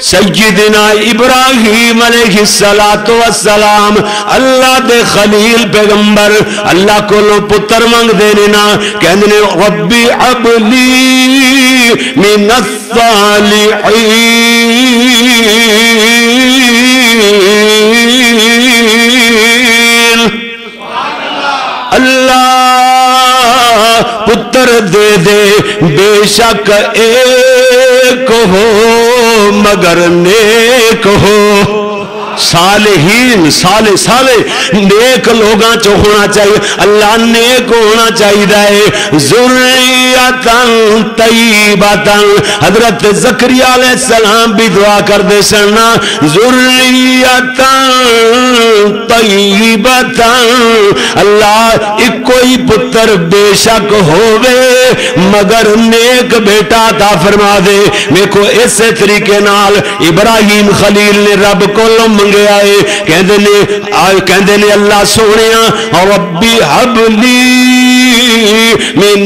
سیدنا ابراہیم علیہ السلام اللہ دے خلیل پیغمبر اللہ کو لو پتر منگ دینے نا کہنے ربی عبلی من الصالحین اللہ پتر دے دے بے شک ایک ہو مگر نیک ہو صالحین صالح نیک لوگاں چو ہونا چاہیے اللہ نیک ہونا چاہیے ذریتاً طیبتاً حضرت زکریا علیہ السلام بھی دعا کر دے سننا ذریتاً طیبتاً اللہ ایک کوئی پتر بے شک ہووے مگر نیک بیٹا عطا فرما دے میں کو اسے طریقے نال ابراہیم خلیل نے رب کو منگے آئے کہندے نے اللہ سونیا ربی حب لی من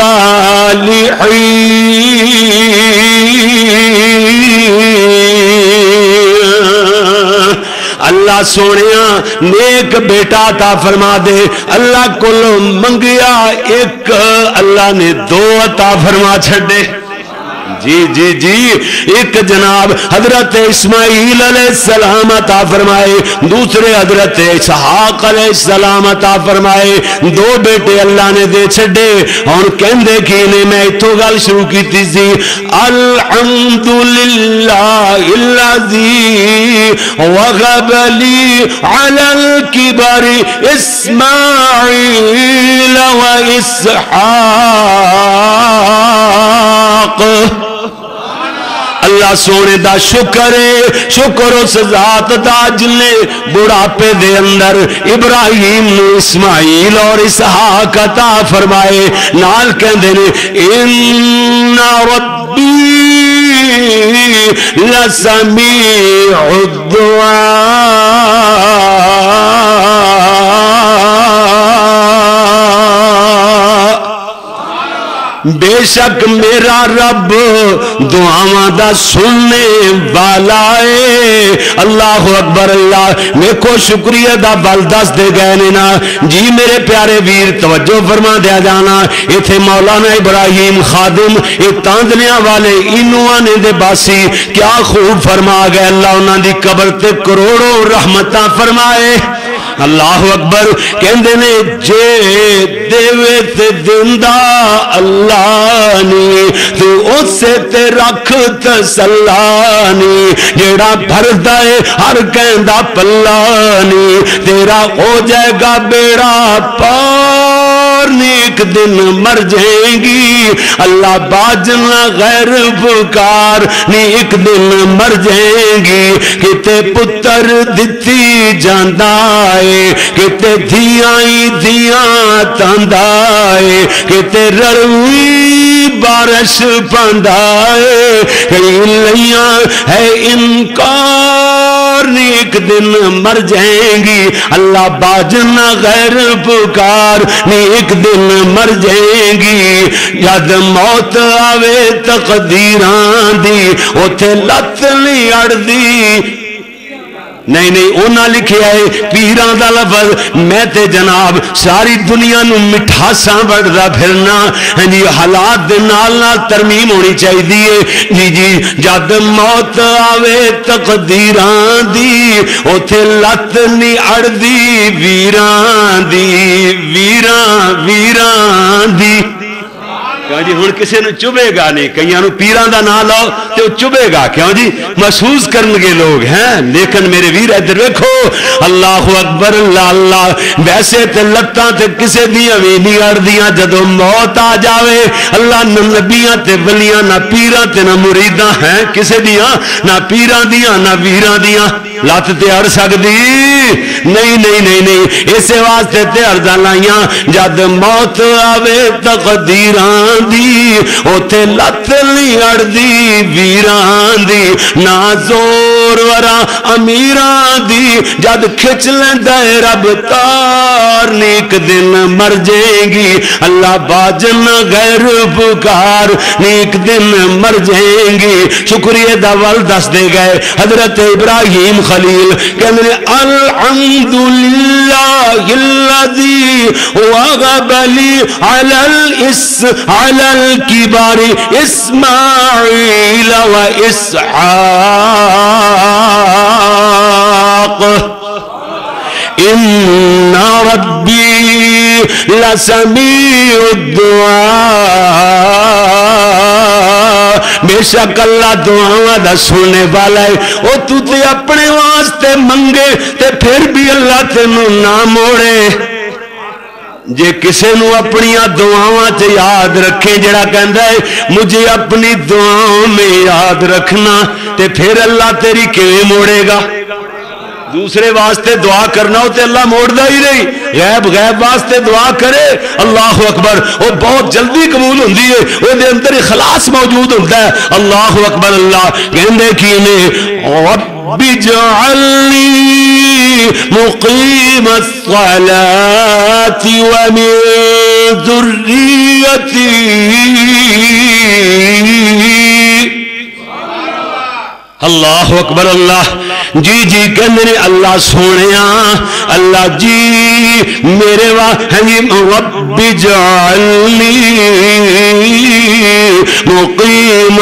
الصالحین اللہ سونیا نیک بیٹا عطا فرما دے اللہ کو منگیا ایک اللہ نے دو عطا فرما چھڑے جی جی جی ایک جناب حضرت اسماعیل علیہ السلام عطا فرمائے دوسرے حضرت اسحاق علیہ السلام عطا فرمائے دو بیٹے اللہ نے دے چھڑے اور کہندے کی نے میں اتھو گل شروع کی تیزی الحمدللہ الذی وغب لی علی الکبر اسماعیل و اسحاق اللہ سونے دا شکر اس ذات دا جنے بڑھاپے دے اندر ابراہیم اسماعیل اور اسحاق عطا فرمائے نال کہندے نے ان ربی لسمیع الدعاء بے شک میرا رب دعاواں دا سننے والا ہے اللہ اکبر اللہ میں کو شکریہ دا بل دس دے گئے نے نا جی میرے پیارے ویر توجہ فرما دیا جانا ایتھے مولانا ابراہیم خادم اے تاندلیاں والے انواں نے دے باسی کیا خوب فرما گئے اللہ انہاں دی قبر تے کروڑوں رحمتاں فرمائے اللہ اکبر کہندے نے جے دیوے تے دندا اللہ نی تو اسے تے رکھ تسلانی جیڑا بھردا ہے ہر کہندا پلانی تیرا ہو جائے گا بیڑا پار نیک دن مر جائیں گی اللہ باجنا غیر پکار نیک دن مر جائیں گی کتے پتر دتی جاندائے کتے دھیاں تاندائے کتے رڑوی بارش پاندائے کئی لیاں ہے انکار نیک دن مر جائیں گی اللہ باجنا غیر پکار نیک دن مر جائیں گی جد موت آوے تقدیران دی اوتھے لت نہیں اڑ دی نہیں اونا لکھے آئے پیران دا لفظ میں تے جناب ساری دنیا نو مٹھاساں بڑھدا پھرنا جی حالات دے نال نال ترمیم ہونی چاہی دیئے جی جد موت آوے تقدیران دی اوتھے لت نہیں اڑ دی ویران دی کیوں جی ہن کسے نو چبے گا نہیں کئیاں نو پیران دا نام لاؤ تے وہ چبے گا کیوں جی محسوس کرنگے لوگ ہیں لیکن میرے ویر ادھر دیکھو اللہ اکبر اللہ ویسے تے لتاں تے کسے دیاں بھی نہیں اڑ دیاں جدو موت آ جاوے اللہ نہ نبیاں تے ولیاں نہ پیران تے نہ مریداں ہیں کسے دیاں نہ پیران دیاں نہ ویران دیاں لات تے اڑ سکدی نہیں اسے واسطے تے اڑداں لائیاں جد موت آوے تقدیران دی اوتھے لت نہیں اڑ دی ویران دی نہ زور زورورا امیران دی جد کھچ لیندہ رب تار نیک دن مر جائیں گی اللہ باجن غیر پکار نیک دن مر جائیں گی شکریہ دا ول دس دے گئے حضرت ابراہیم خلیل کہنے الحمدللہ الذی وغب لی علی الکبار اسماعیل و اسحاق ان ربی لسمیع الدعاء بے شک اللہ دعاواں دا سننے والا ہے او تو تے اپنے واسطے منگے تے پھر بھی اللہ تینوں نہ موڑے جے کسے نو اپنی دعاواں تے یاد رکھے جڑا کہندا ہے مجھے اپنی دعاؤں میں یاد رکھنا تے پھر اللہ تیری کیویں موڑے گا دوسرے واسطے دعا کرنا ہو تے اللہ موڑ دا ہی نہیں غیب واسطے دعا کرے اللہ اکبر وہ بہت جلدی قبول ہوندی ہے وہ دے اندر اخلاص موجود ہوتا ہے اللہ اکبر اللہ کہندے کینے رب اجعلنی مقیم الصلاة ومن ذریتی اللہ اکبر اللہ جی جی کہنے اللہ سونیا اللہ جی میرے رب اجعلنی مقیم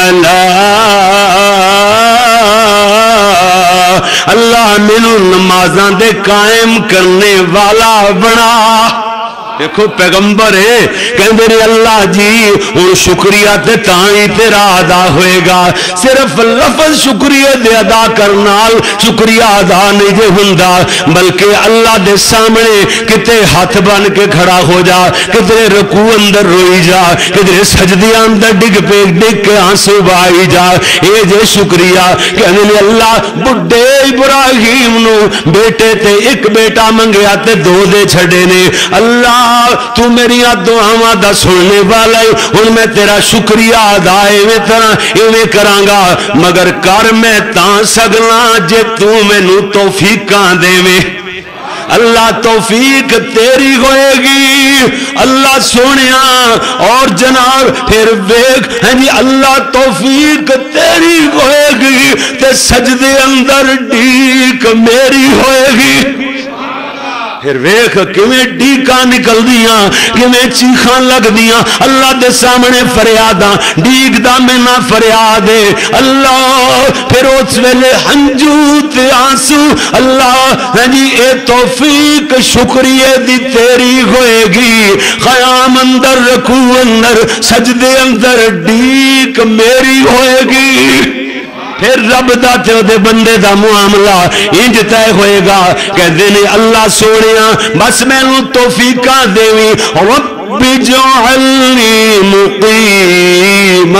الصلاة اللہ مینوں نمازاں دے قائم کرنے والا بنا دیکھو پیغمبر ہے کہندے نے اللہ جی اور شکریہ تے تائیں تیرا ادا ہوئے گا صرف لفظ شکریہ دے ادا کرنال شکریہ ادا نہیں دے ہندا بلکہ اللہ دے سامنے کتے ہاتھ بن کے کھڑا ہو جا کتے رکوع اندر روئی جا کتے سجدے اندر ڈگ کے آنسو بائی جا اے جے شکریہ کہندے نے اللہ بڈھے ابراہیم نو بیٹے تے ایک بیٹا منگیا تے دو دے چھڑے نے اللہ تو میری دعاواں دا سننے والا ہے ہن میں تیرا شکریہ ادا ایویں کرانگا مگر کر میں تاں سگنا جے تو مینوں توفیقاں دیویں اللہ توفیق تیری ہوئے گی اللہ سونیا اور جناب پھر ویکھ اللہ توفیق تیری ہوئے گی تے سجدے اندر ڈیک میری ہوئے گی پھر ویکھ کیویں ڈیکاں نکل دیاں کیویں چیخاں لگ دیاں اللہ دے سامنے فریاداں ڈیک دا میں نہ فریاد ہے اللہ پھر اس ویلے ہنجو تے آنسو اللہ جی اے توفیق شکریہ دی تیری ہوئے گی قیام اندر رکوع اندر سجدے اندر ڈیک میری ہوئے گی پھر رب دا تے دے بندے دا معاملہ انج طے ہوئے گا کہندے نے اللہ سونیا بس مینوں توفیقاں دیویں رب اجعلنی مقیم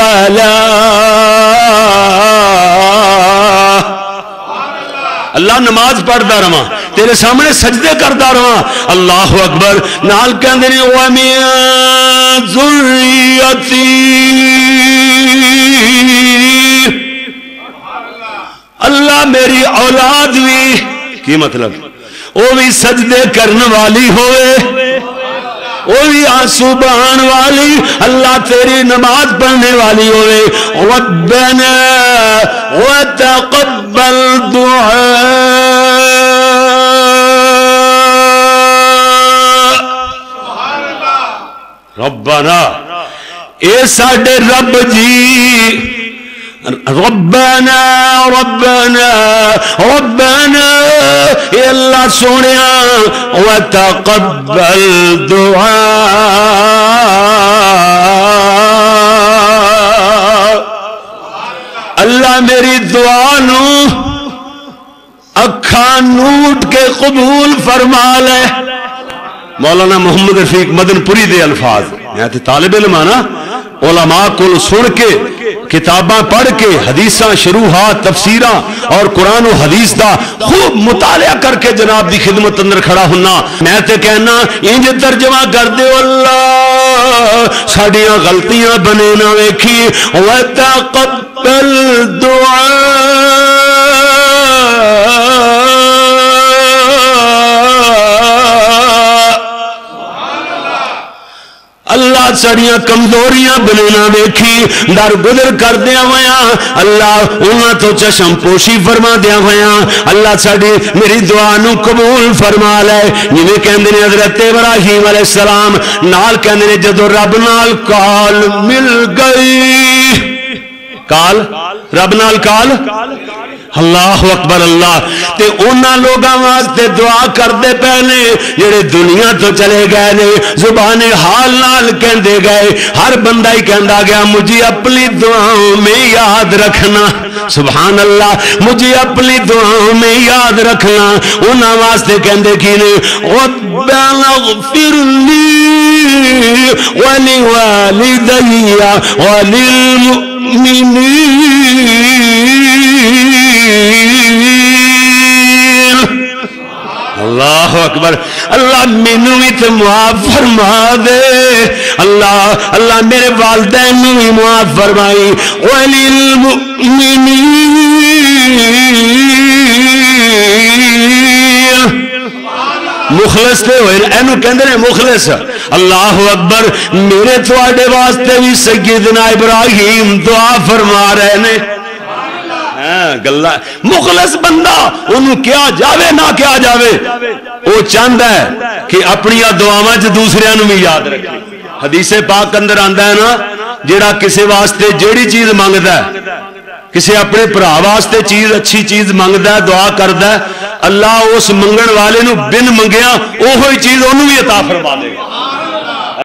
الصلاة اللہ نماز پڑھدا رہواں تیرے سامنے سجدے کردا رہواں اللہ اکبر نال کہندے نے وَمِن ذُرِّيَّتِي اللہ میری اولاد بھی کی مطلب وہ بھی سجدے کرنے والی ہوئے وہ بھی آنسو بہان والی اللہ تیری نماز پڑھنے والی ہوئے ربنا وتقبل دعاء ربنا اے ساڈے رب جی ربنا ربنا ربنا اے اللہ سونیا وتقبل دعاء اللہ میری دعا نو اکھاں نوٹ کے قبول فرما لے مولانا محمد رفیق مدن پوری دے الفاظ یہاں تے طالب علم آنا علماء کو سن کے کتاباں پڑھ کے حدیثاں شروحات تفسیراں اور قرآن و حدیث دا خوب مطالعہ کر کے جناب دی خدمت اندر کھڑا ہونا میں تے کہنا انج ترجمہ کر دے اللہ ساڑیاں غلطیاں بنے نہ ویکھی وَتَقَبَّلْ دُعَاء साड़ियां कमजोरियां बनना वेखी दर गुजर करदिया होया अल्लाह उन्हां तो चशम पोशी फरमा दिया होया अल्लाह साड़ी मेरी दुआ नू कबूल फरमा ले जिवें कहंदे ने हजरत इब्राहीम अलैहिस्सलाम नाल कहंदे ने जदों रब नाल काल मिल गई काल रब नाल काल अल्लाह अकबर अल्लाह ते उन्हां लोगां वास्ते दुआ करदे पे ने जेड़े दुनिया तो चले गए ने जुबाने हाल नाल कहंदे गए हर बंदा ही कहंदा गया मुझे अपनी दुआओं में याद रखना सुभान अल्लाह मुझे अपनी दुआओं में याद रखना उन्हां वास्ते कहंदे की ने रब्बना ग़फिरली व लिवालिदैया व लिलमुमिनीन अल्लाह अकबर अल्लाह मैनू भी तो मुआफ फरमा दे अल्लाह अल्लाह मेरे वालिदैन नू भी मुआफ फरमाई वलिल मुमिनीन मुखलिस ते होए एनू कहंदे ने मुखलिस अल्लाह अकबर मेरे तुहाडे वास्ते भी सैयदना इब्राहीम दुआ फरमा रहे ने गल्ला मुखलिस बंदा उन्होंने क्या जावे ना क्या जावे वो चाहता है कि अपनी दुआवां च दूसरियां नूं भी याद रखे हदीसे पाक अंदर आंदा है ना जेड़ा किसी वास्ते जेड़ी चीज मंगदा है किसी अपने भरा वास्ते चीज अच्छी चीज मंगदा है दुआ करदा है अल्लाह उस मंगण वाले नूं बिन मंगिया ओही चीज उन्होंने भी अता फरमा देगा